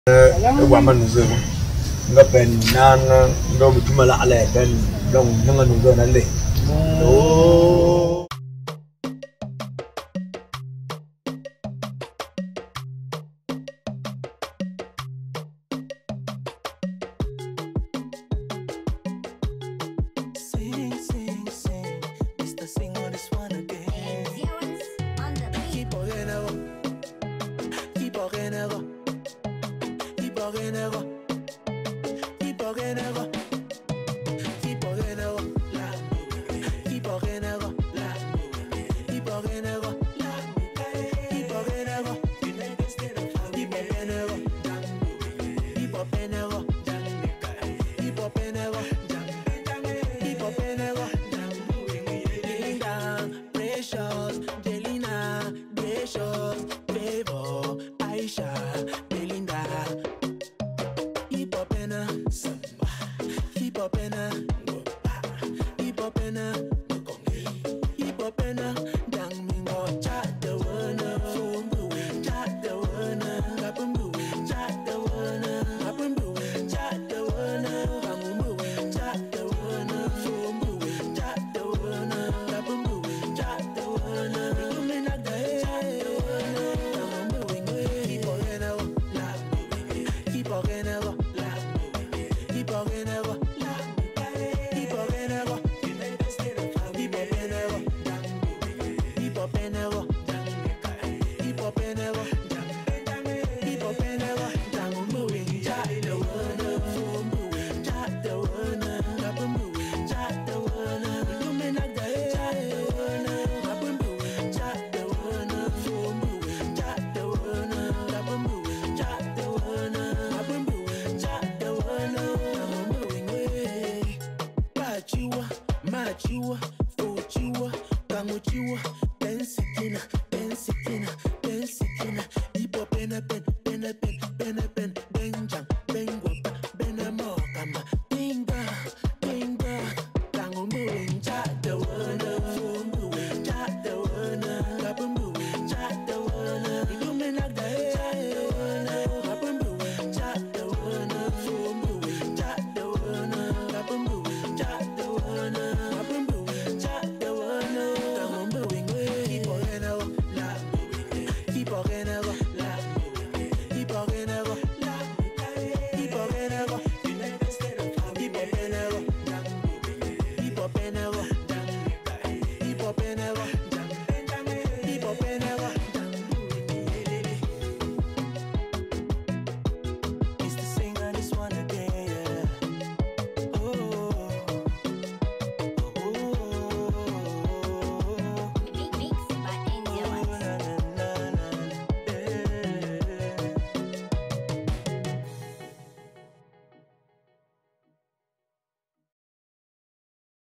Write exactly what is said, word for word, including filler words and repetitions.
woman is nga pen nan ndo mutuma la ale pen dong nga ndo na le oh sing sing sing Mister Sing on this one again keep on keep on keep on keep on keep on la keep on la keep on keep on keep on keep on keep on Linda, precious, Jelina, gracious, favor, Aisha, Belinda. Keep up in a samba, keep up in a keep up in a keep up in a dang mingo, chat the one, chat the one, kapumbu, chat the one, kapumbu, chat the one, kapumbu, chat the one, kapumbu, chat the one, kapumbu, chat the one, luminaga, kapumbu, keep on in a keep on in a keep on in a keep on in a keep up in a keep up in a keep up in a keep up in a dang moving chat the one chat the one kapumbu chat the one luminaga chat the one kapumbu chat the one chat the one kapumbu chat the one kapumbu chat the one moving way pachiwa machiwa fuchiwa kamuchiwa pensikina pensikina pensikina ipo pena pen pena pen pena pen